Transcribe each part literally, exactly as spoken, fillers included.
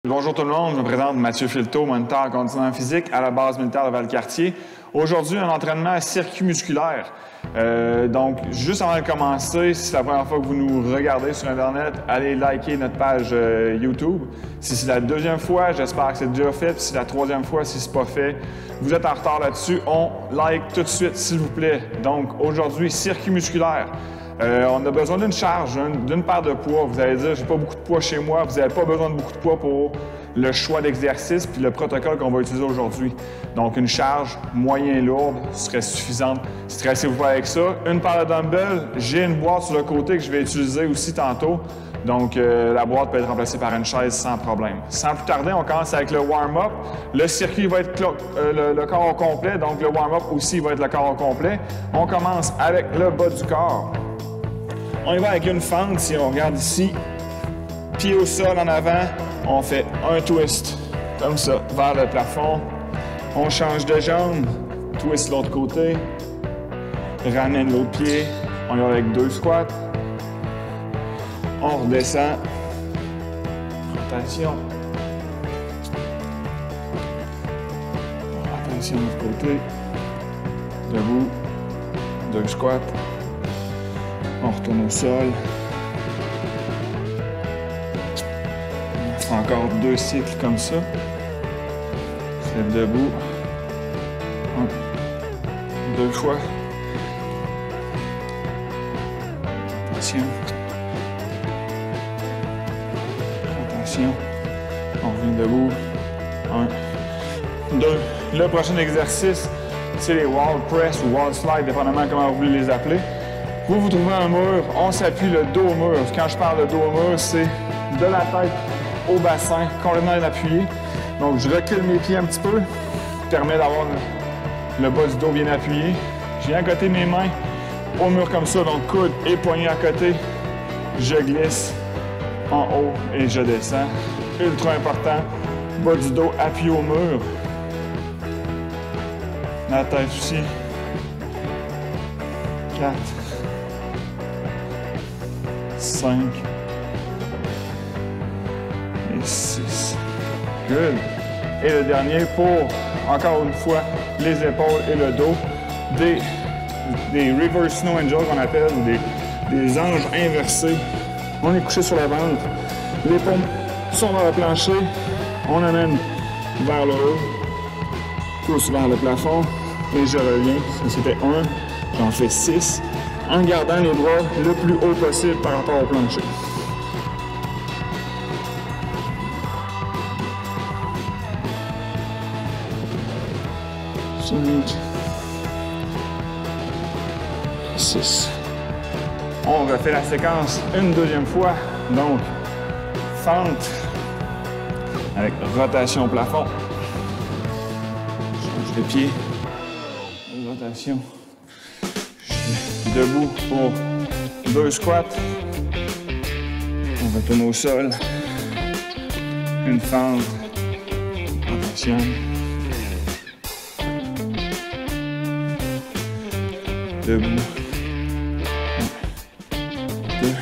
Bonjour tout le monde, je me présente Mathieu Filteau, moniteur en conditionnement physique à la base militaire de Valcartier. Aujourd'hui, un entraînement à circuit musculaire. Euh, donc, juste avant de commencer, si c'est la première fois que vous nous regardez sur Internet, allez liker notre page euh, YouTube. Si c'est la deuxième fois, j'espère que c'est déjà fait. Puis si c'est la troisième fois, si c'est pas fait, vous êtes en retard là-dessus, on like tout de suite, s'il vous plaît. Donc, aujourd'hui, circuit musculaire. Euh, on a besoin d'une charge, d'une paire de poids. Vous allez dire, j'ai pas beaucoup de poids chez moi. Vous n'avez pas besoin de beaucoup de poids pour le choix d'exercice puis le protocole qu'on va utiliser aujourd'hui. Donc, une charge moyen lourde serait suffisante. Stressez-vous pas avec ça. Une paire de dumbbells. J'ai une boîte sur le côté que je vais utiliser aussi tantôt. Donc, euh, la boîte peut être remplacée par une chaise sans problème. Sans plus tarder, on commence avec le warm-up. Le circuit va être euh, le, le corps au complet. Donc, le warm-up aussi va être le corps au complet. On commence avec le bas du corps. On y va avec une fente, si on regarde ici, pied au sol en avant, on fait un twist, comme ça, vers le plafond. On change de jambe, twist l'autre côté, ramène l'autre pied, on y va avec deux squats. On redescend, rotation. Attention de l'autre côté, debout, deux squats. On retourne au sol. On fait encore deux cycles comme ça. Se lève debout. Un, deux fois. Attention. Attention. On revient debout. Un, deux. Le prochain exercice, c'est les wall press ou wall slide, dépendamment comment vous voulez les appeler. Vous vous trouvez un mur, on s'appuie le dos au mur. Quand je parle de dos au mur, c'est de la tête au bassin, complètement appuyé. Donc, je recule mes pieds un petit peu, permet d'avoir le, le bas du dos bien appuyé. Je viens à côté mes mains au mur comme ça, donc coude et poignet à côté. Je glisse en haut et je descends. Ultra important, bas du dos appuyé au mur. La tête aussi. quatre. cinq et six. Good. Et le dernier pour, encore une fois, les épaules et le dos, des, des reverse snow angels qu'on appelle, ou des, des anges inversés. On est couché sur la ventre, les paumes sont dans le plancher, on amène vers le haut, pousse vers le plafond, et je reviens. Ça, c'était un, j'en fais six. En gardant les bras le plus haut possible par rapport au plancher. cinq, six. On refait la séquence une deuxième fois. Donc, fente avec rotation au plafond. Change de pied. Rotation. Debout pour deux squats. On retourne au sol. Une fente. Attention. Debout. Un, deux.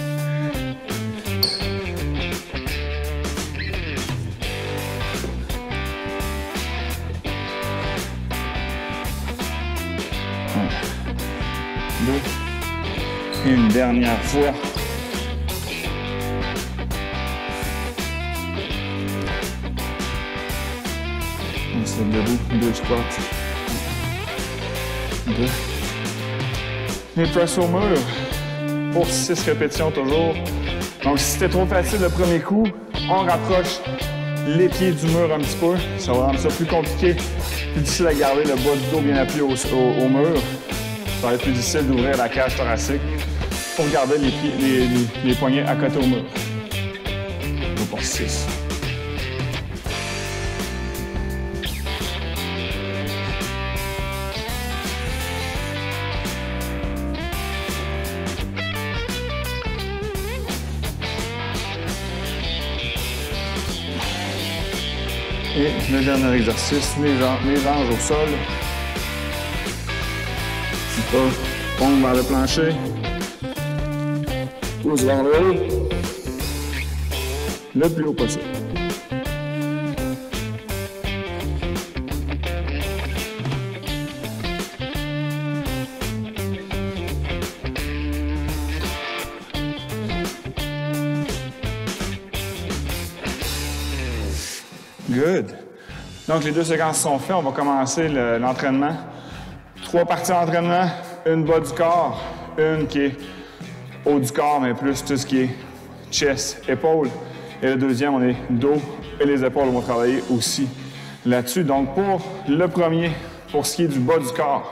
Deux. Et une dernière fois. On se lève debout, deux squats. Deux. Et press au mur pour six répétitions toujours. Donc si c'était trop facile le premier coup, on rapproche les pieds du mur un petit peu. Ça va rendre ça plus compliqué, plus difficile à garder le bas du dos bien appuyé au, au, au mur. Ça va être plus difficile d'ouvrir la cage thoracique pour garder les, pieds, les, les, les poignets à côté au mur. On va pour six. Et le dernier exercice, les, les anges au sol. Pompe vers le plancher. Pousse vers le haut. le plus haut possible. Good. Donc, les deux séquences sont faites. On va commencer l'entraînement. Trois parties d'entraînement. Une bas du corps, une qui est haut du corps, mais plus tout ce qui est chest, épaules. Et le deuxième, on est dos et les épaules vont travailler aussi là-dessus. Donc, pour le premier, pour ce qui est du bas du corps,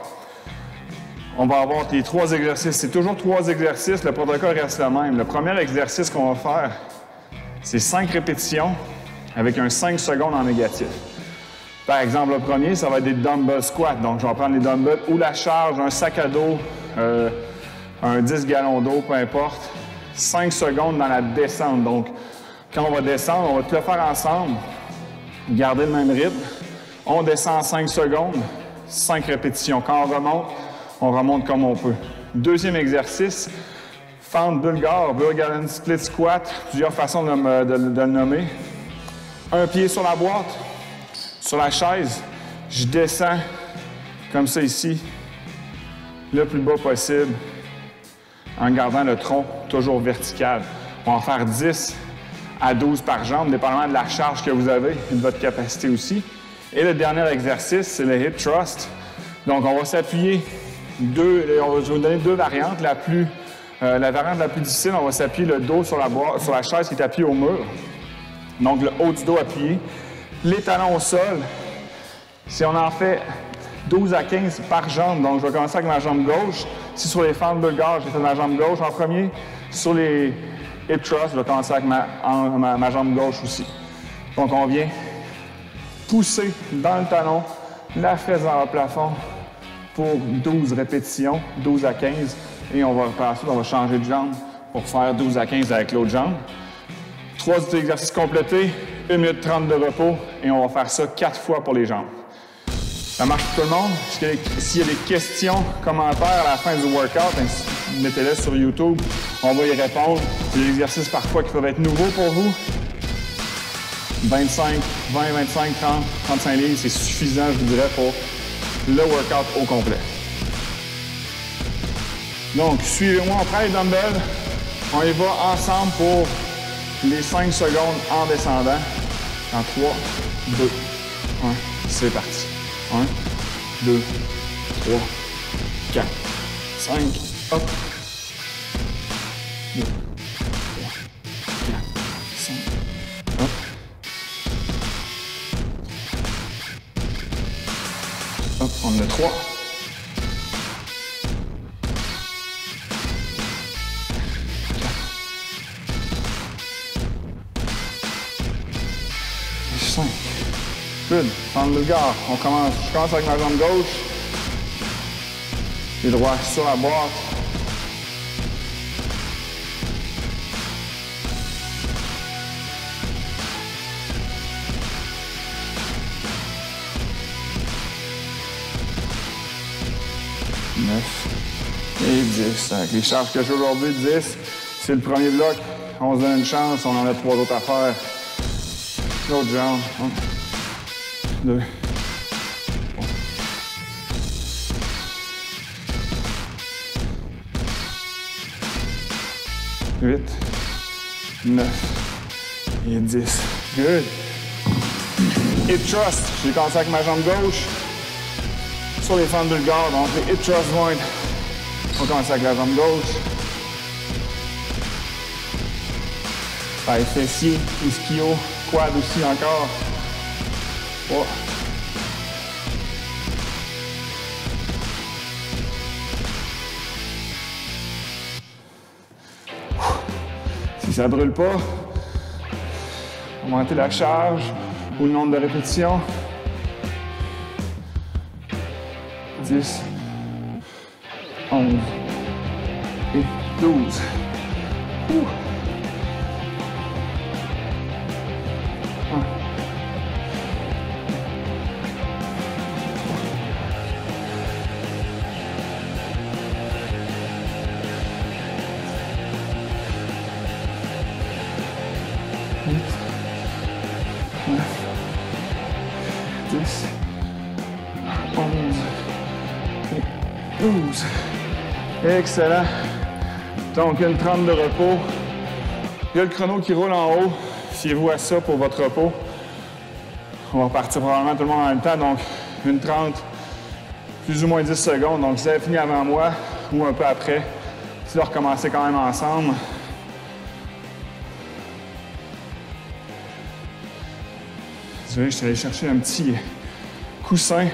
on va avoir les trois exercices. C'est toujours trois exercices. Le protocole reste le même. Le premier exercice qu'on va faire, c'est cinq répétitions avec un cinq secondes en négatif. Par exemple, le premier, ça va être des dumbbell squats. Donc, je vais prendre les dumbbells ou la charge, un sac à dos, euh, un dix gallons d'eau, peu importe. cinq secondes dans la descente. Donc, quand on va descendre, on va tout le faire ensemble. Garder le même rythme. On descend en cinq secondes, cinq répétitions. Quand on remonte, on remonte comme on peut. Deuxième exercice, fente bulgare, Bulgarian split squat. Plusieurs façons de, me, de, de le nommer. Un pied sur la boîte. Sur la chaise, je descends comme ça ici, le plus bas possible, en gardant le tronc toujours vertical. On va en faire dix à douze par jambe, dépendamment de la charge que vous avez et de votre capacité aussi. Et le dernier exercice, c'est le hip thrust. Donc, on va s'appuyer deux, on va, je vais vous donner deux variantes. La, plus, euh, la variante la plus difficile, on va s'appuyer le dos sur la, boîte, sur la chaise qui est appuyée au mur. Donc, le haut du dos appuyé. Les talons au sol, si on en fait douze à quinze par jambe, donc je vais commencer avec ma jambe gauche. Si sur les fentes bulgares, j'ai fait ma jambe gauche en premier. Sur les hip thrusts, je vais commencer avec ma, en, ma, ma jambe gauche aussi. Donc on vient pousser dans le talon, la fesse dans le plafond pour douze répétitions, douze à quinze. Et on va par la suite, on va changer de jambe pour faire douze à quinze avec l'autre jambe. Trois exercices complétés. une minute trente de repos et on va faire ça quatre fois pour les jambes. Ça marche pour tout le monde. S'il y a des questions, commentaires à la fin du workout, mettez-les sur YouTube. On va y répondre. C'est des exercices parfois qui peuvent être nouveaux pour vous. vingt-cinq, vingt, vingt-cinq, trente, trente-cinq livres, c'est suffisant, je vous dirais, pour le workout au complet. Donc, suivez-moi, on prend les dumbbells. On y va ensemble pour les cinq secondes en descendant. En trois, deux, un, c'est parti. un, deux, trois, quatre, cinq, hop. deux, trois, quatre, cinq, hop. Hop, on en a trois. cinq. Good. Fente bulgare. On commence. Je commence avec ma jambe gauche. Pied droit sur la boîte. neuf et dix. Avec les charges que j'ai aujourd'hui, dix. C'est le premier bloc. On se donne une chance. On en a trois autres à faire. L'autre jambe. un, deux, trois. huit, neuf et dix. Good. Hip thrust. J'ai commencé avec ma jambe gauche sur les fentes bulgares. Donc, les hip thrust vont être. On va commencer avec la jambe gauche. Par les fessiers, ischio. Quad aussi encore. trois. Si ça ne brûle pas, augmenter la charge ou le nombre de répétitions. dix, onze et douze. Ouh. dix, onze et douze. Excellent. Donc, une trente de repos. Il y a le chrono qui roule en haut. Fiez-vous à ça pour votre repos. On va repartir probablement tout le monde en même temps, donc une trente, plus ou moins dix secondes. Donc, si vous avez fini avant moi ou un peu après, si vous recommencez quand même ensemble. Désolé, je suis allé chercher un petit coussin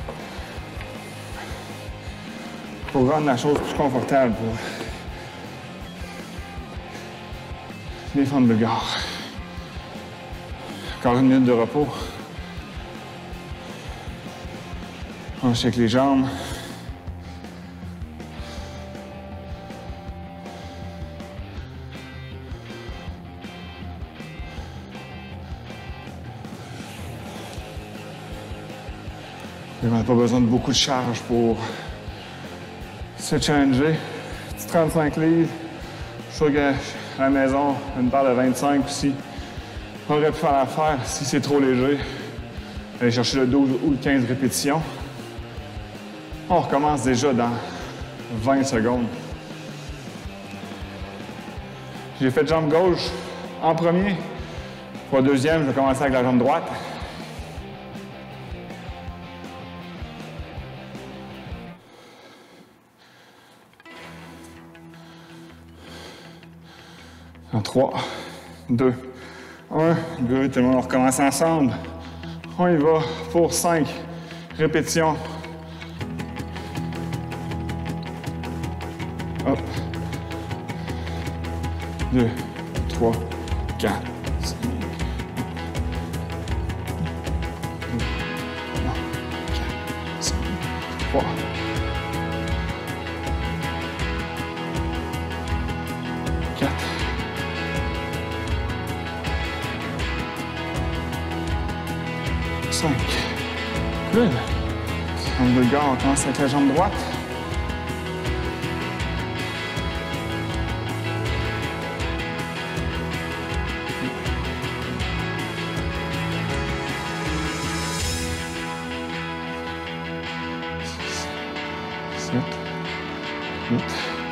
pour rendre la chose plus confortable pour défendre le gars. Encore une minute de repos. On check les jambes. On n'a pas besoin de beaucoup de charge pour se challenger. Petit trente-cinq livres. Je suis sûr qu'à la maison, une paire de vingt-cinq aussi. On aurait pu faire l'affaire si c'est trop léger. Aller chercher le douze ou le quinze répétitions. On recommence déjà dans vingt secondes. J'ai fait jambe gauche en premier. Pour le deuxième, je vais commencer avec la jambe droite. En trois, deux, un. Good. Tout le monde, on recommence ensemble. On y va pour cinq répétitions. Hop. deux, trois, quatre, cinq. trois. quatre. cinq. Good. On le gars, on commence avec la jambe droite. sept, huit,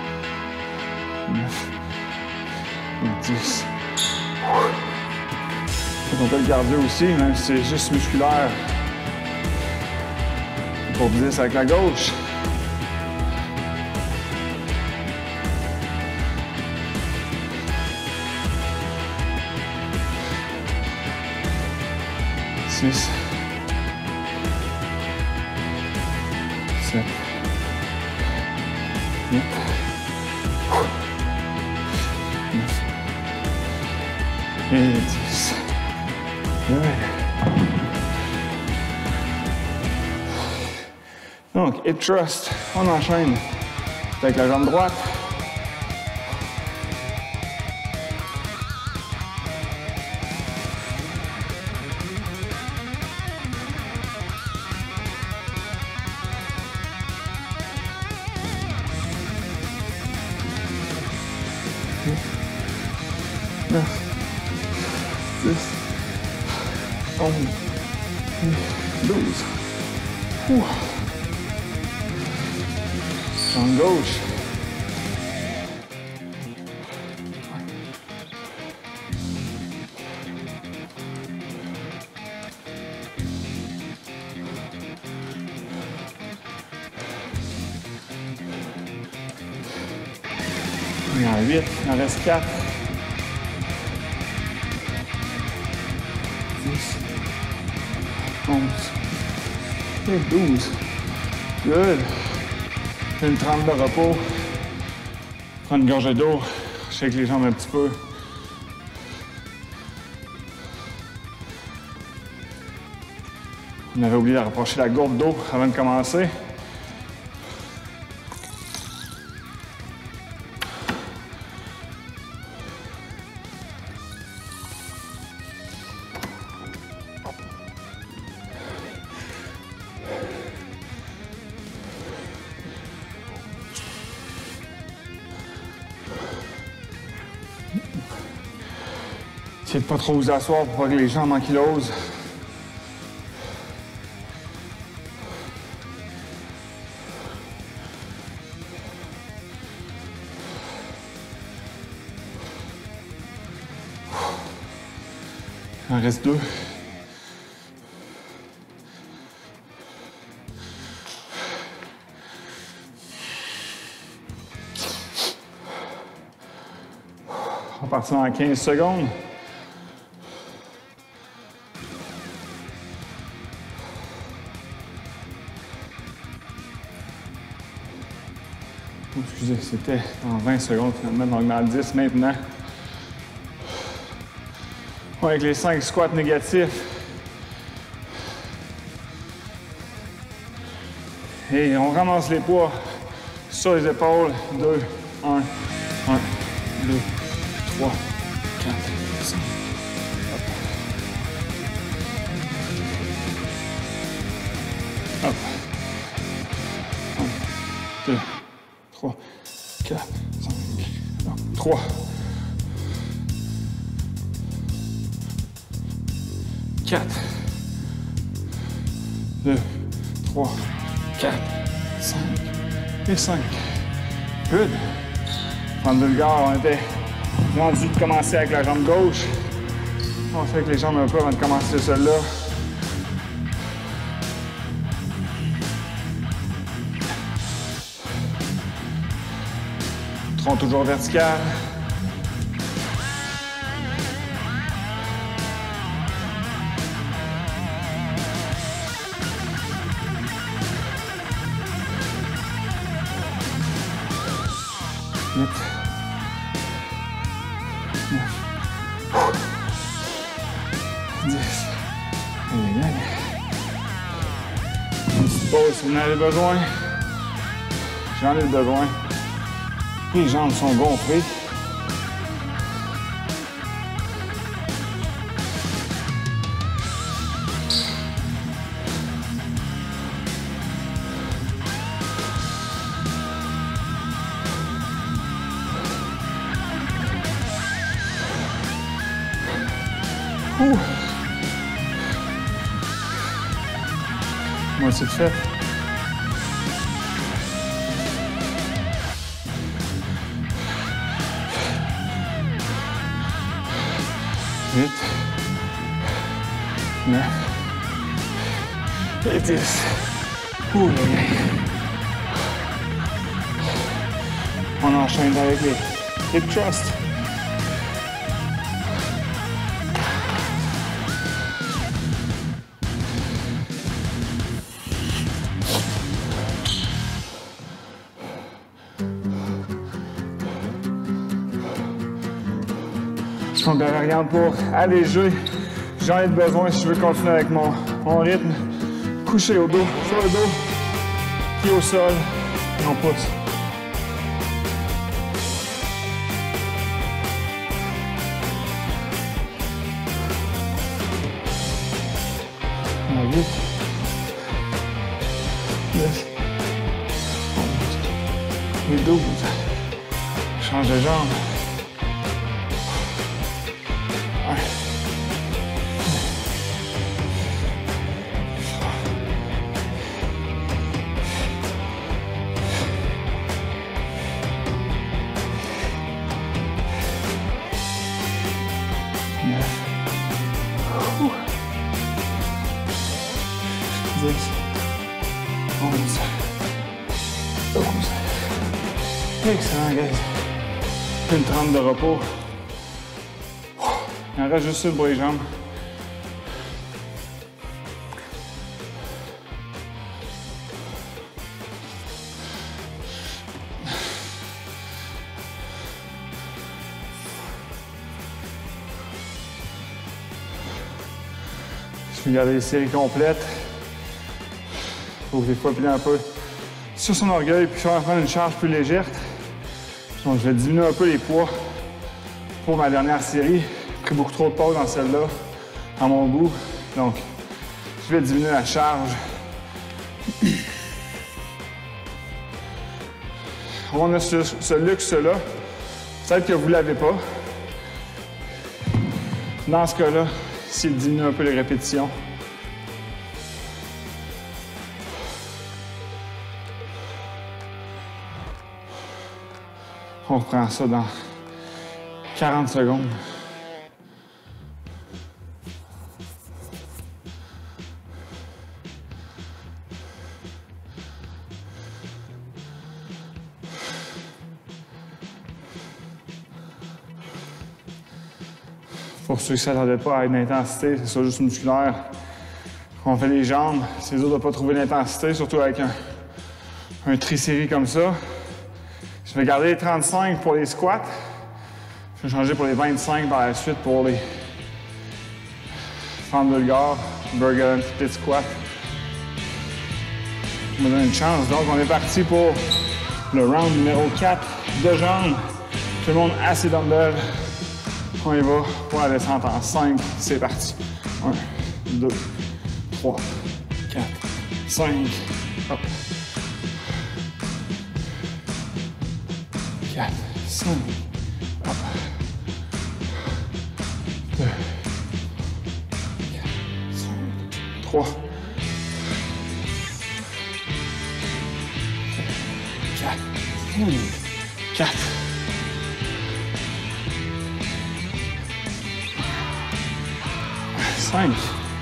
neuf, dix. On fait le cardio aussi, même si c'est juste musculaire. Pour dix avec la gauche. six. sept. huit. neuf. Et dix. Donc, hip thrust, on enchaîne avec la jambe droite. neuf, dix, onze, douze. Ouh. Jambe gauche. Il y en a huit, il en reste quatre. dix, onze et douze. Good. Une trente de repos. Prends une gorgée d'eau. Shake les jambes un petit peu. On avait oublié de rapprocher la gourde d'eau avant de commencer. Essayez de pas trop vous asseoir pour pas que les jambes ankylosent. Il en reste deux. va partir dans quinze secondes. Oh, excusez, c'était dans vingt secondes finalement, donc dans dix maintenant. Avec les cinq squats négatifs. Et on ramasse les poids sur les épaules. deux, un, un, deux, trois, quatre, cinq. Hop. un, deux, trois, quatre, cinq, trois. quatre, deux, trois, quatre, cinq et cinq. Good. En vulgaire, on était rendu de commencer avec la jambe gauche. On fait avec les jambes un peu avant de commencer celle-là. Tronc toujours vertical. huit, neuf, dix. Allez, allez. Une petite pause si vous en avez besoin. J'en ai besoin. Les jambes sont gonflées. Ouh. Moitié de fait. huit, neuf et dix. Ouh, on enchaîne avec les hip thrusts. Donc, la variante pour alléger, j'en ai besoin si je veux continuer avec mon, mon rythme. Couché au dos, sur le dos, pied au sol, et on pousse. huit, dix, onze et douze. Change de jambe. dix, onze, douze. Excellent, guys. Une trente de repos. Il en reste juste une pour les jambes. Je vais garder les séries complètes. Il faut des fois plier un peu sur son orgueil, puis faire prendre une charge plus légère. Donc, je vais diminuer un peu les poids pour ma dernière série. J'ai pris beaucoup trop de pauses dans celle-là, à mon goût. Donc, je vais diminuer la charge. On a ce, ce luxe-là. Peut-être que vous ne l'avez pas. Dans ce cas-là, s'il diminue un peu les répétitions. On reprend ça dans quarante secondes. Pour ceux qui ne s'attendaient pas à une intensité, c'est ça juste musculaire. Quand on fait les jambes, c'est dur de ne pas trouver l'intensité, surtout avec un, un tri-série comme ça. Je vais garder les trente-cinq pour les squats. Je vais changer pour les vingt-cinq par la suite pour les fentes bulgares, burger split squat. On me donne une chance. Donc, on est parti pour le round numéro quatre de jambes. Tout le monde à ses dumbbells. On y va pour la descente en cinq. C'est parti. un, deux, trois, quatre, cinq. Hop. quatre, cinq. Hop. deux, quatre, cinq, trois. quatre. cinq.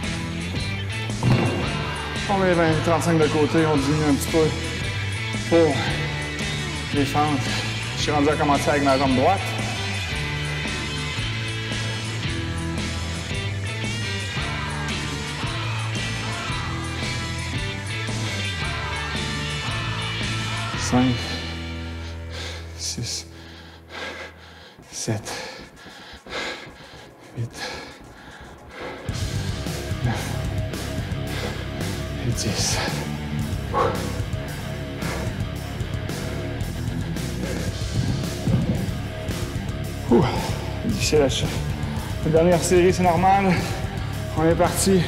On met vingt, trente-cinq de côté, on diminue un petit peu pour les fentes. Je suis rendu à commencer avec ma jambe droite. cinq, six, sept, huit, neuf et dix. Ouh, difficile à chaque. La dernière série, c'est normal. On est parti.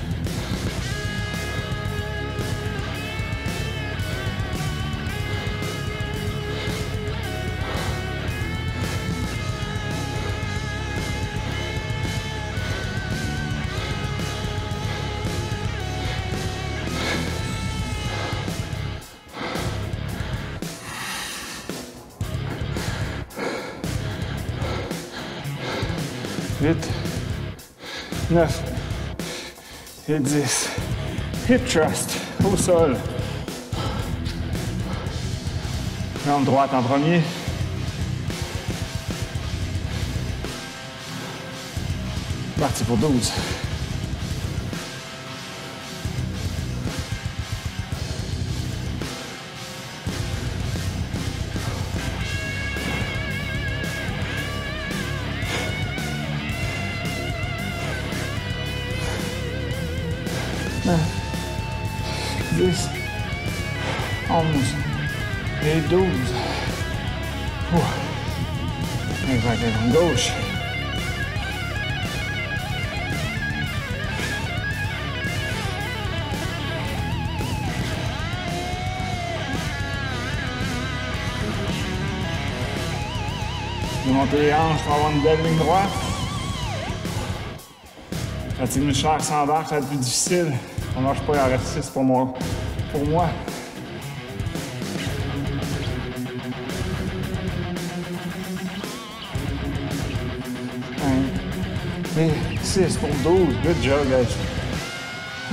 huit, neuf et dix. Hip thrust au sol. Jambe droite en premier. Parti pour douze. dix, onze et douze. Inclinaison gauche. Je vais monter les hanches pour avoir une belle ligne droite. Fatigue musculaire sans barre, ça va être plus difficile. On ne marche pas en exercice pour moi. Pour moi. un et six pour douze. Good job, guys. Ouh.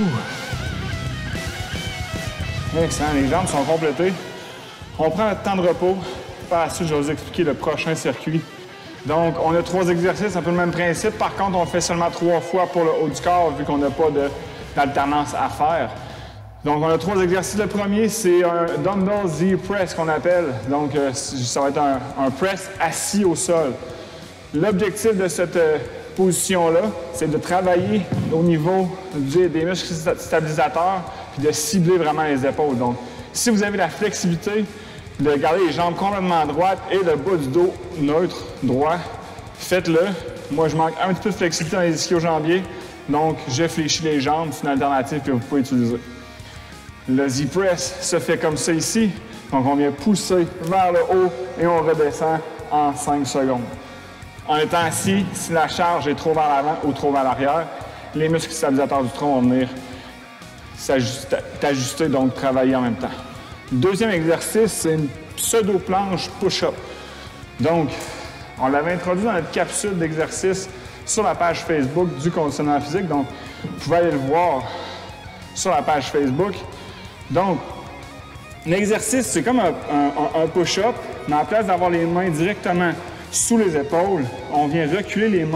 Excellent. Les jambes sont complétées. On prend notre temps de repos. Par la suite, je vais vous expliquer le prochain circuit. Donc, on a trois exercices, un peu le même principe. Par contre, on fait seulement trois fois pour le haut du corps, vu qu'on n'a pas d'alternance à faire. Donc, on a trois exercices. Le premier, c'est un dumbbell Z-press qu'on appelle. Donc, euh, ça va être un, un press assis au sol. L'objectif de cette euh, position-là, c'est de travailler au niveau du, des muscles stabilisateurs puis de cibler vraiment les épaules. Donc, si vous avez la flexibilité de garder les jambes complètement droites et le bas du dos neutre, droit, faites-le. Moi, je manque un petit peu de flexibilité dans les ischio-jambiers, donc je fléchis les jambes. C'est une alternative que vous pouvez utiliser. Le Z-press se fait comme ça ici. Donc, on vient pousser vers le haut et on redescend en cinq secondes. En étant assis, si la charge est trop vers l'avant ou trop vers l'arrière, les muscles stabilisateurs du tronc vont venir s'ajuster, donc travailler en même temps. Deuxième exercice, c'est une pseudo-planche push-up. Donc, on l'avait introduit dans notre capsule d'exercice sur la page Facebook du conditionnement physique. Donc, vous pouvez aller le voir sur la page Facebook. Donc, l'exercice, c'est comme un, un, un push-up, mais en place d'avoir les mains directement sous les épaules, on vient reculer les mains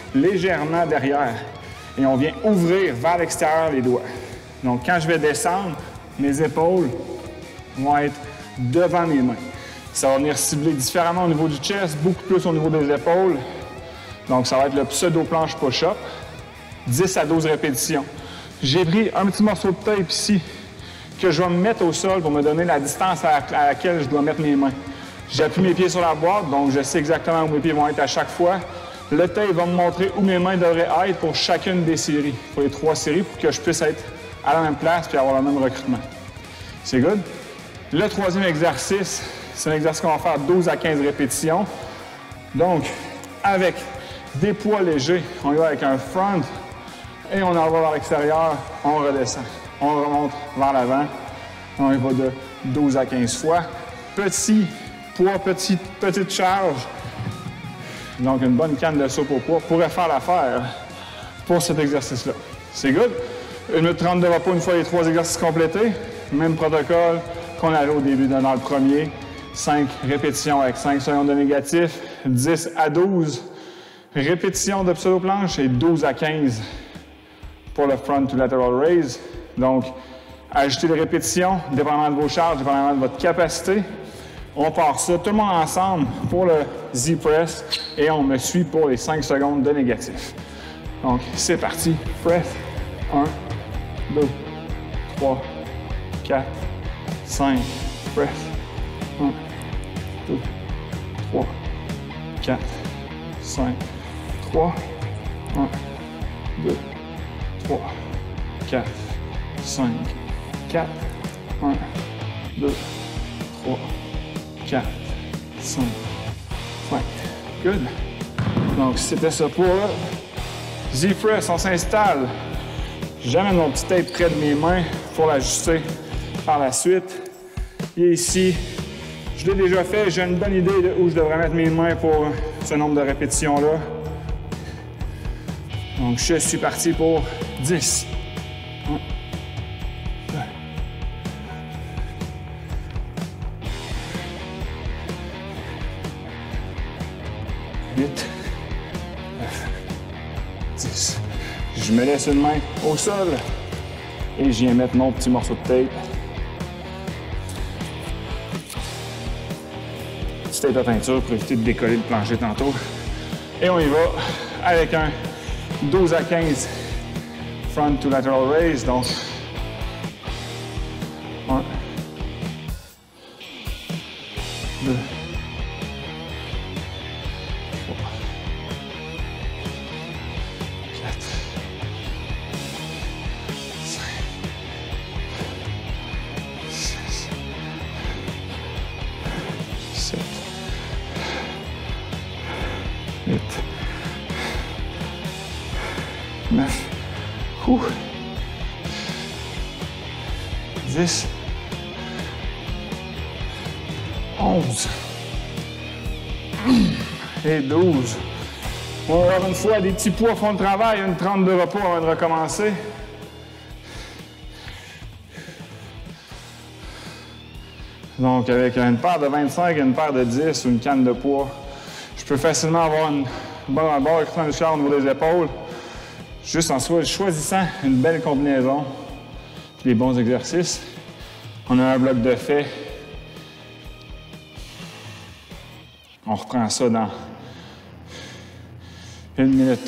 légèrement derrière. Et on vient ouvrir vers l'extérieur les doigts. Donc, quand je vais descendre, mes épaules vont être devant mes mains. Ça va venir cibler différemment au niveau du chest, beaucoup plus au niveau des épaules. Donc, ça va être le pseudo-planche push-up. dix à douze répétitions. J'ai pris un petit morceau de tape ici que je vais me mettre au sol pour me donner la distance à laquelle je dois mettre mes mains. J'appuie mes pieds sur la boîte, donc je sais exactement où mes pieds vont être à chaque fois. Le tape va me montrer où mes mains devraient être pour chacune des séries, pour les trois séries, pour que je puisse être à la même place et avoir le même recrutement. C'est good? Le troisième exercice, c'est un exercice qu'on va faire douze à quinze répétitions. Donc, avec des poids légers, on y va avec un front et on en va vers l'extérieur, on redescend. On remonte vers l'avant, on y va de douze à quinze fois. Petit poids, petite, petite charge. Donc, une bonne canne de soupe au poids pourrait faire l'affaire pour cet exercice-là. C'est good? une minute trente de repos une fois les trois exercices complétés. Même protocole qu'on avait au début dans le premier. cinq répétitions avec cinq secondes de négatif. dix à douze répétitions de pseudo-planche et douze à quinze pour le front to lateral raise. Donc, ajoutez les répétitions, dépendamment de vos charges, dépendamment de votre capacité. On part ça, tout le monde ensemble pour le Z-Press et on me suit pour les cinq secondes de négatif. Donc, c'est parti. Press. un, deux, trois, quatre, cinq. Press. un, deux, trois, quatre, cinq, trois, un, deux, trois, quatre, cinq, quatre, un, deux, trois, quatre, cinq, cinq. Good. Donc, c'était ça pour Z-Press. On s'installe. J'amène mon petit tape près de mes mains pour l'ajuster par la suite. Et ici, je l'ai déjà fait. J'ai une bonne idée de où je devrais mettre mes mains pour ce nombre de répétitions-là. Donc, je suis parti pour dix. un, deux, huit, neuf, dix. Je me laisse une main au sol et je viens mettre mon petit morceau de tape. Petit tape à peinture pour éviter de décoller le plancher tantôt. Et on y va avec un douze à quinze front to lateral raise. Donc, un, deux, trois, quatre, cinq, six, sept, huit, neuf, ouh, dix, onze et douze. On va avoir une fois des petits poids fond de travail, une trente de repos avant de recommencer. Donc, avec une paire de vingt-cinq et une paire de dix ou une canne de poids, je peux facilement avoir une bonne barre recrutement musculaire au niveau des épaules, juste en choisissant une belle combinaison, des bons exercices. On a un bloc de fait. On reprend ça dans une minute.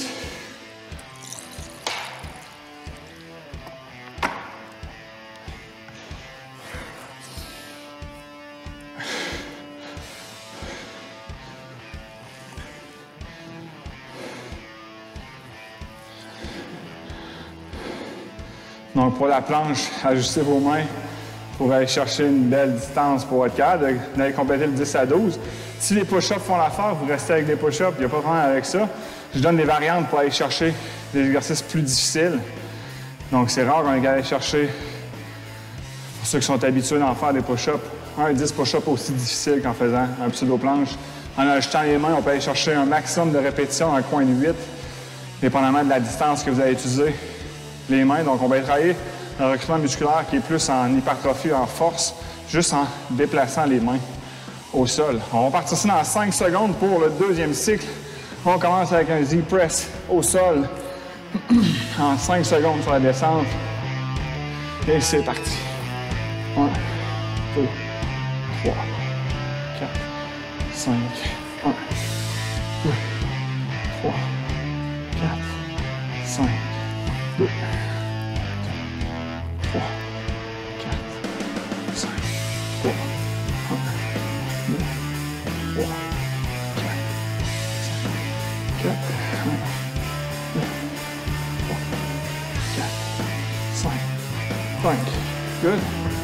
Donc, pour la planche, ajustez vos mains pour aller chercher une belle distance pour votre cadre, d'aller compléter le dix à douze. Si les push-ups font l'affaire, vous restez avec des push-ups, il n'y a pas de problème avec ça. Je donne des variantes pour aller chercher des exercices plus difficiles. Donc, c'est rare qu'on ait aller chercher, pour ceux qui sont habitués d'en faire des push-ups, un dix push-ups aussi difficile qu'en faisant un pseudo-planche. En ajustant les mains, on peut aller chercher un maximum de répétitions dans un coin de huit, dépendamment de la distance que vous allez utiliser les mains. Donc, on va travailler un recrutement musculaire qui est plus en hypertrophie, en force, juste en déplaçant les mains au sol. On va partir ça dans cinq secondes pour le deuxième cycle. On commence avec un Z-press au sol en cinq secondes sur la descente. Et c'est parti. un, deux, trois, quatre, cinq. un, deux, trois, quatre, cinq. deux, trois, quatre, cinq. trois, un, deux, trois, quatre, cinq. quatre, un, deux, trois, quatre, cinq. cinq. Good.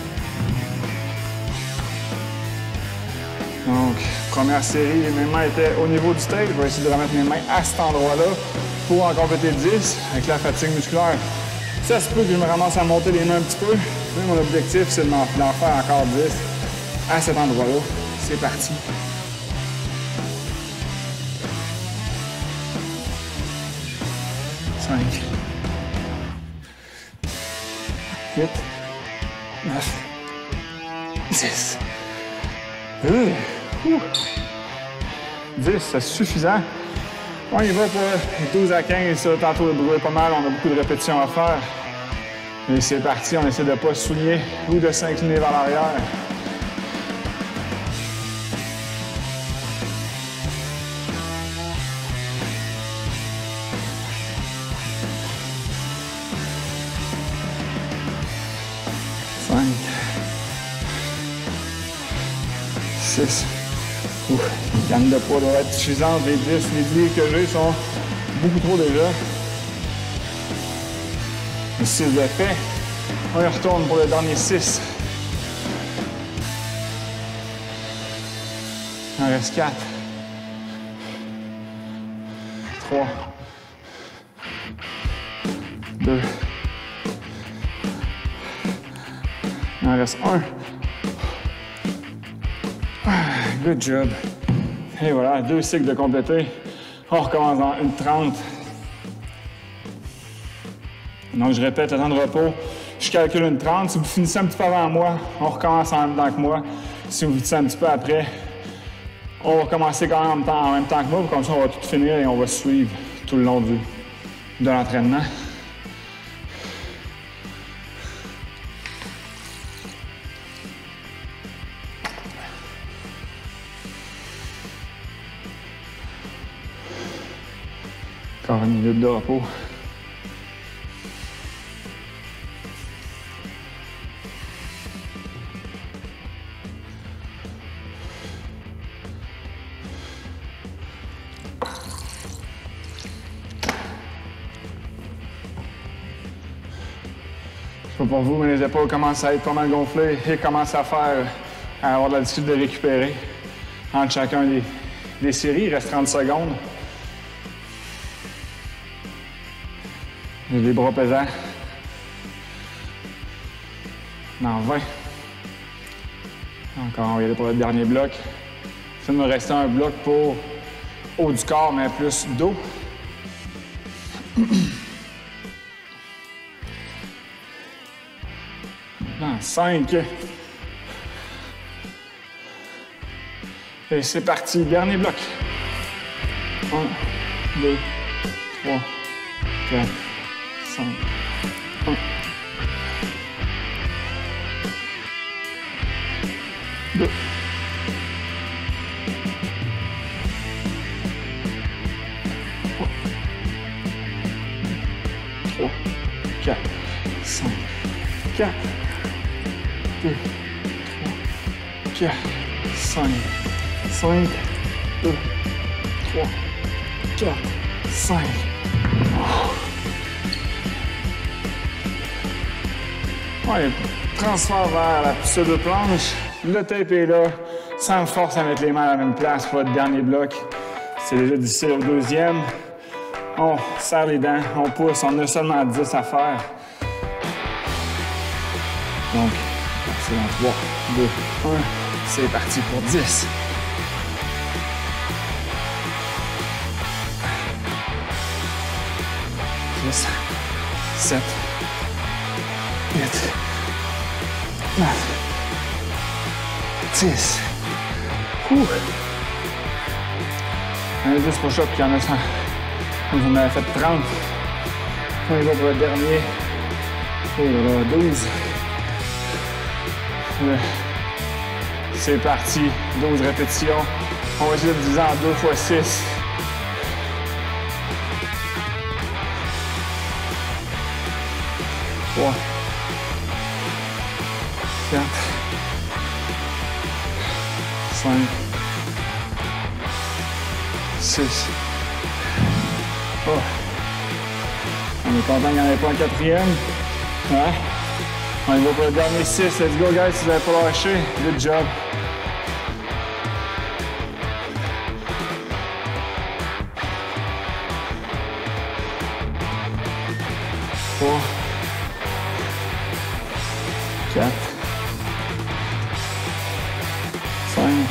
Donc, première série, mes mains étaient au niveau du stage. Je vais essayer de remettre mes mains à cet endroit-là pour en compléter dix avec la fatigue musculaire. Ça se peut que je me ramasse à monter les mains un petit peu. Mais mon objectif, c'est d'en faire encore dix à cet endroit-là. C'est parti. cinq. huit. neuf. dix. Euh, dix, c'est suffisant. On y va pour douze à quinze. Ça, tantôt, le bruit est pas mal. On a beaucoup de répétitions à faire. Et c'est parti. On essaie de ne pas se souligner ou de s'incliner vers l'arrière. cinq. six. Ouf, la gamme de poids doit être suffisante. Les dix, les dix que j'ai sont beaucoup trop déjà. Les six de fait. On y retourne pour le dernier six. Il en reste quatre. trois. deux. Il en reste un. Good job. Et voilà, deux cycles de compléter. On recommence dans une trente. Donc, je répète, le temps de repos, je calcule une trente. Si vous finissez un petit peu avant moi, on recommence en même temps que moi. Si vous finissez un petit peu après, on va commencer quand même en même temps, en même temps que moi. Comme ça, on va tout finir et on va suivre tout le long du, de l'entraînement. Encore une minute de repos. Je sais pas pour vous, mais les épaules commencent à être pas mal gonflées et commencent à faire, à avoir de la difficulté de récupérer entre chacun des, des séries. Il reste trente secondes. J'ai les bras pesants. Dans vingt. Encore, on va y aller pour le dernier bloc. Il me rester un bloc pour haut du corps, mais plus dos. Dans cinq. Et c'est parti, dernier bloc. un, deux, trois, quatre. cinq, un, deux, trois, trois, quatre, cinq, quatre, deux, trois, quatre, cinq, cinq, deux, trois, quatre, cinq. Ouais, transfert vers la pseudo-planche. Le tape est là. Sans force à mettre les mains à la même place pour le dernier bloc. C'est déjà difficile au deuxième. On serre les dents, on pousse. On a seulement dix à faire. Donc, c'est dans trois, deux, un. C'est parti pour dix. six, sept, huit, neuf, dix. Ouh. Il y en a dix push-ups, puis il y en a cent. Vous en avez fait trente. On y va pour le dernier. Oh là là, douze. C'est parti. douze répétitions. On va essayer de diviser en deux fois six. trois. quatre. cinq. six. Oh. On est content qu'il n'y en ait pas un quatrième. Hein? On y va pour le dernier six. Let's go, guys, si vous n'avez pas lâché. Good job. trois. quatre. cinq.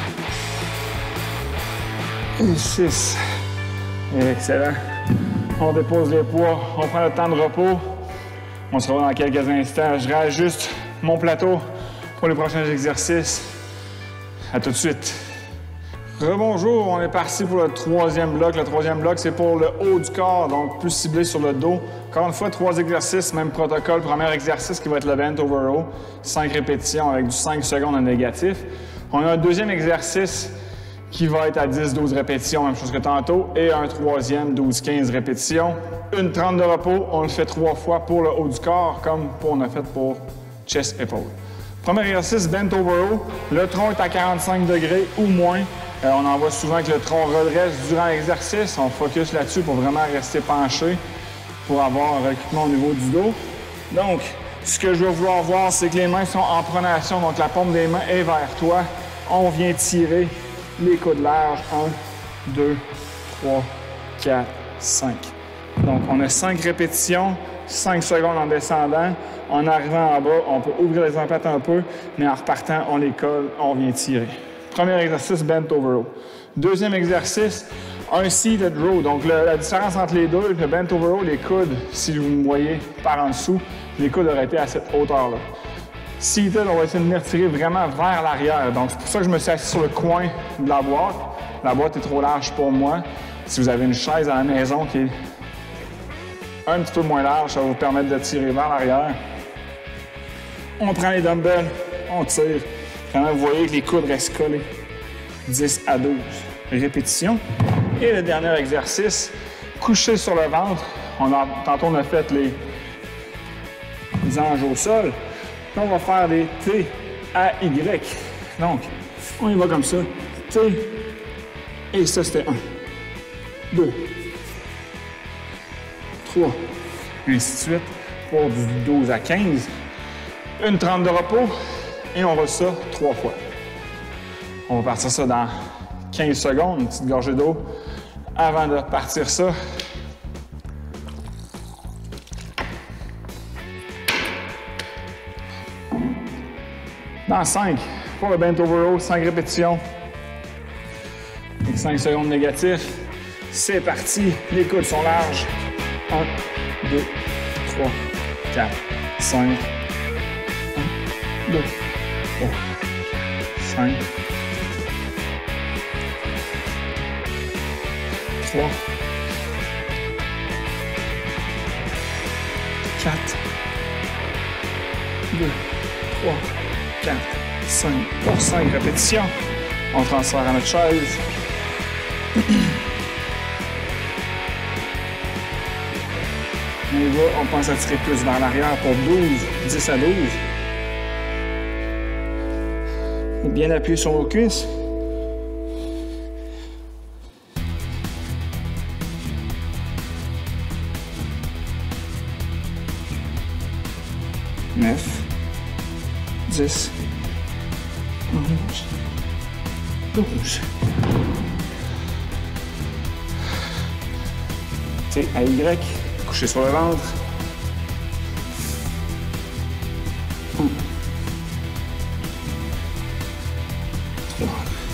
Et six. Excellent. On dépose les poids, on prend le temps de repos. On se revoit dans quelques instants. Je réajuste mon plateau pour les prochains exercices. À tout de suite. Rebonjour, on est parti pour le troisième bloc. Le troisième bloc, c'est pour le haut du corps, donc plus ciblé sur le dos. Encore une fois, trois exercices, même protocole. Premier exercice qui va être le bent over row. cinq répétitions avec du cinq secondes en négatif. On a un deuxième exercice qui va être à dix douze répétitions, même chose que tantôt, et un troisième, douze quinze répétitions. Une trente de repos, on le fait trois fois pour le haut du corps, comme on a fait pour chest épaule. Premier exercice, bent over row. Le tronc est à quarante-cinq degrés ou moins. Euh, on en voit souvent que le tronc redresse durant l'exercice. On focus là-dessus pour vraiment rester penché, pour avoir un recrutement au niveau du dos. Donc, ce que je vais vouloir voir, c'est que les mains sont en pronation, donc la paume des mains est vers toi. On vient tirer les coudes larges. un, deux, trois, quatre, cinq. Donc, on a cinq répétitions, cinq secondes en descendant. En arrivant en bas, on peut ouvrir les omoplates un peu, mais en repartant, on les colle, on vient tirer. Premier exercice, bent over row. Deuxième exercice, un seated row. Donc, le, la différence entre les deux, le bent over row, les coudes, si vous me voyez par en dessous, les coudes auraient été à cette hauteur-là. Seated, on va essayer de venir tirer vraiment vers l'arrière. Donc, c'est pour ça que je me suis assis sur le coin de la boîte. La boîte est trop large pour moi. Si vous avez une chaise à la maison qui est un petit peu moins large, ça va vous permettre de tirer vers l'arrière. On prend les dumbbells, on tire. Vraiment, vous voyez que les coudes restent collés. dix à douze répétitions. Et le dernier exercice, coucher sur le ventre. On a, tantôt, on a fait les, les anges au sol. Là, on va faire des T à Y. Donc, on y va comme ça. T. Et ça, c'était un. deux. trois. Ainsi de suite. Pour du douze à quinze. Une trente de repos. Et on va ça trois fois. On va partir ça dans quinze secondes. Une petite gorgée d'eau avant de partir ça. Dans cinq, pour le bent over row, cinq répétitions. Avec cinq secondes négatifs. C'est parti. Les coudes sont larges. un, deux, trois, quatre, cinq. un, deux, trois, cinq. trois. quatre. deux, trois. quatre, cinq, pour cinq répétitions. On transfère à notre chaise. On y va, on pense à tirer plus vers l'arrière pour douze, dix à douze. Bien appuyé sur vos cuisses. neuf, dix, onze, douze. T à Y, couché sur le ventre. un, trois,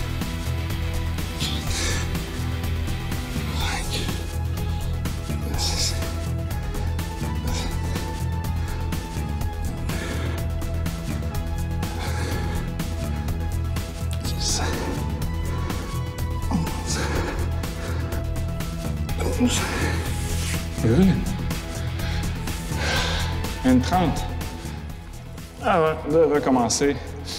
quatre, cinq, six, Pousse. Good. Une trente. Avant de recommencer.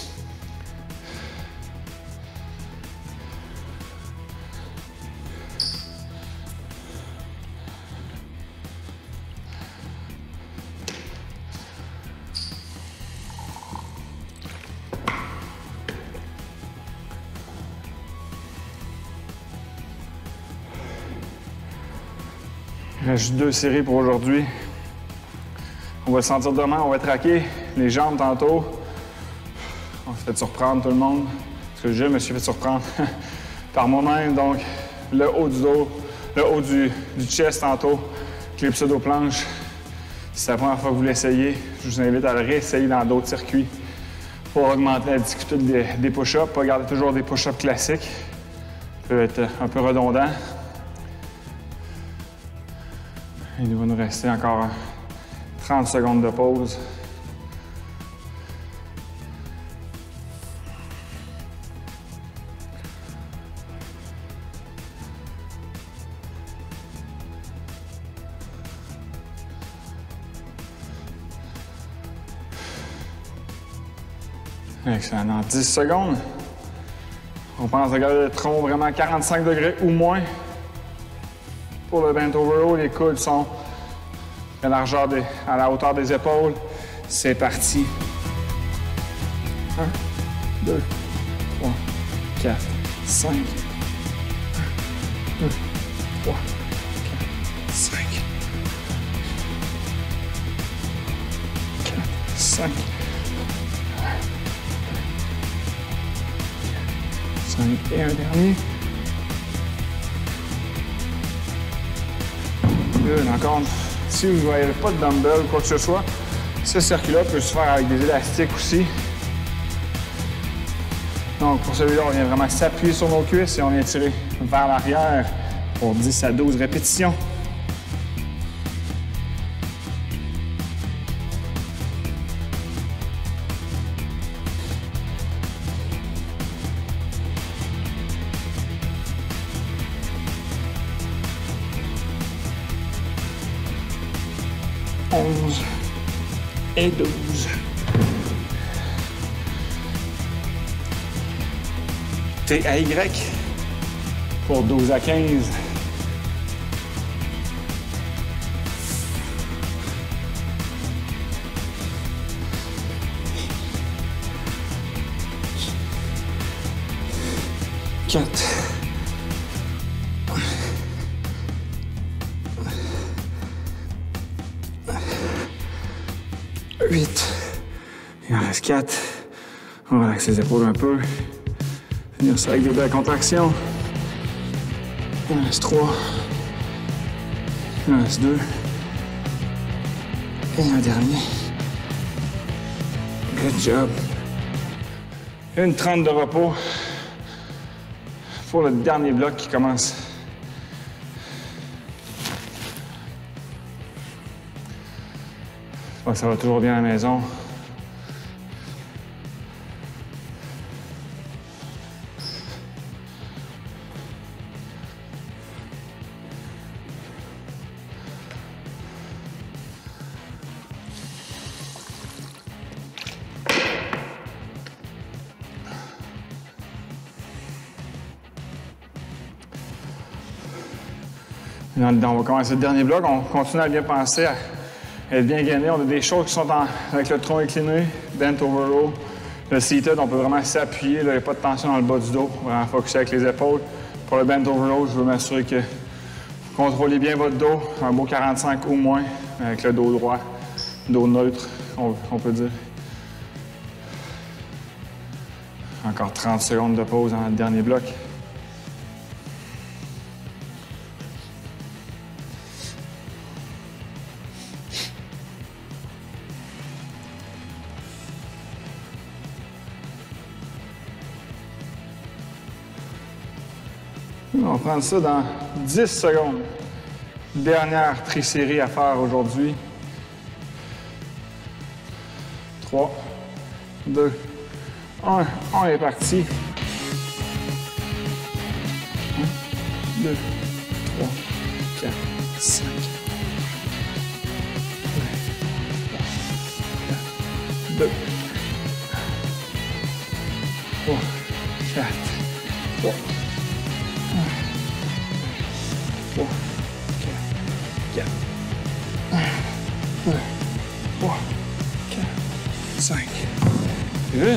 Il reste juste deux séries pour aujourd'hui. On va se sentir demain, on va être raqué. Les jambes tantôt. On s'est fait surprendre tout le monde. Parce que je me suis fait surprendre par moi-même. Donc, le haut du dos, le haut du, du chest tantôt. Avec les pseudo-planches. Si c'est la première fois que vous l'essayez, je vous invite à le réessayer dans d'autres circuits pour augmenter la difficulté des, des push-ups. Pas garder toujours des push-ups classiques. Ça peut être un peu redondant. Il va nous rester encore trente secondes de pause. Excellent. Dans dix secondes, on pense à garder le tronc vraiment à quarante-cinq degrés ou moins. Pour le bent over row, les coudes sont à la, largeur des, à la hauteur des épaules. C'est parti. un, deux, trois, quatre, cinq. un, deux, trois, quatre, cinq. quatre, cinq. cinq et un dernier. Good, encore. Si vous n'avez pas de dumbbell ou quoi que ce soit, ce circuit-là peut se faire avec des élastiques aussi. Donc pour celui-là, on vient vraiment s'appuyer sur nos cuisses et on vient tirer vers l'arrière pour dix à douze répétitions. onze et douze. T à Y pour douze à quinze. quatre. huit. Il en reste quatre. On relaxe les épaules un peu. Finir ça avec des belles contractions. Il en reste trois. Il en reste deux. Et un dernier. Good job. Une trente de repos pour le dernier bloc qui commence. Je pense que ça va toujours bien à la maison. On va commencer le dernier bloc. On continue à bien penser à être bien gainé. On a des choses qui sont en, avec le tronc incliné, bent over row. Le seated, on peut vraiment s'appuyer. Il n'y a pas de tension dans le bas du dos. Vraiment focusser avec les épaules. Pour le bent over row, je veux m'assurer que vous contrôlez bien votre dos. Un beau quarante-cinq ou moins avec le dos droit, dos neutre, on, on peut dire. Encore trente secondes de pause dans le dernier bloc. On va prendre ça dans dix secondes. Dernière tri-série à faire aujourd'hui. trois, deux, un. On est parti. un, deux, trois, quatre, cinq, deux, trois, quatre, trois, trois, quatre, quatre, un, deux, trois, quatre, cinq. Good.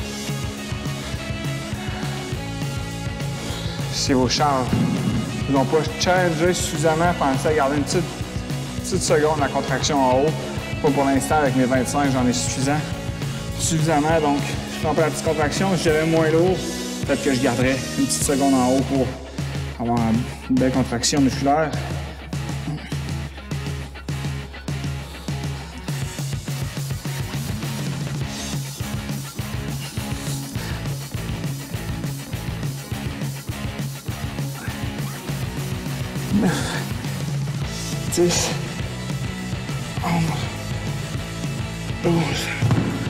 Si vos charges ne vous ont pas challengé suffisamment, pensez à garder une petite, petite seconde la contraction en haut. Pas pour l'instant, avec mes vingt-cinq, j'en ai suffisant. Suffisamment, donc je prends pas la petite contraction. Si j'avais moins lourd, peut-être que je garderais une petite seconde en haut pour avoir une belle contraction musculaire. neuf, dix, onze, douze.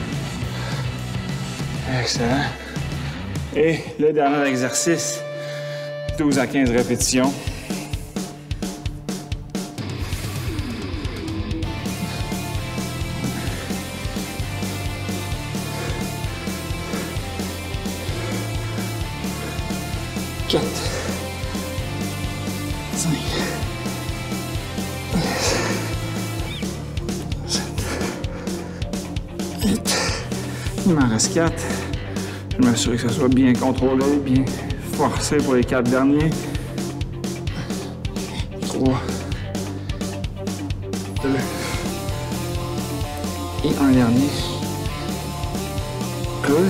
Excellent. Et le dernier exercice, douze à quinze répétitions. quatre, cinq, six, sept, huit. Il m'en reste quatre. Je vais m'assurer que ça soit bien contrôlé, bien forcé pour les quatre derniers. trois, deux et un dernier. Good.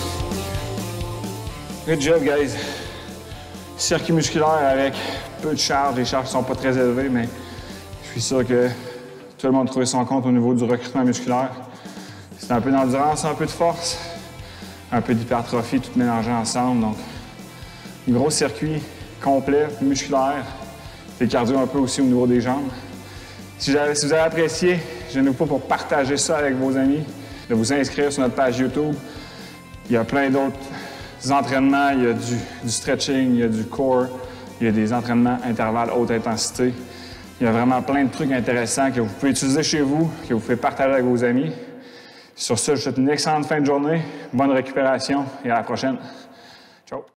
Good job, guys. Circuit musculaire avec peu de charge. Les charges ne sont pas très élevées, mais je suis sûr que tout le monde a trouvé son compte au niveau du recrutement musculaire. C'est un peu d'endurance, un peu de force, un peu d'hypertrophie, tout mélangé ensemble. Donc, un gros circuit complet, musculaire, et cardio un peu aussi au niveau des jambes. Si, si vous avez apprécié, je n'oublie pas pour partager ça avec vos amis, de vous inscrire sur notre page YouTube. Il y a plein d'autres entraînements, il y a du, du stretching, il y a du core, il y a des entraînements intervalles haute intensité. Il y a vraiment plein de trucs intéressants que vous pouvez utiliser chez vous, que vous pouvez partager avec vos amis. Sur ce, je vous souhaite une excellente fin de journée, bonne récupération et à la prochaine. Ciao!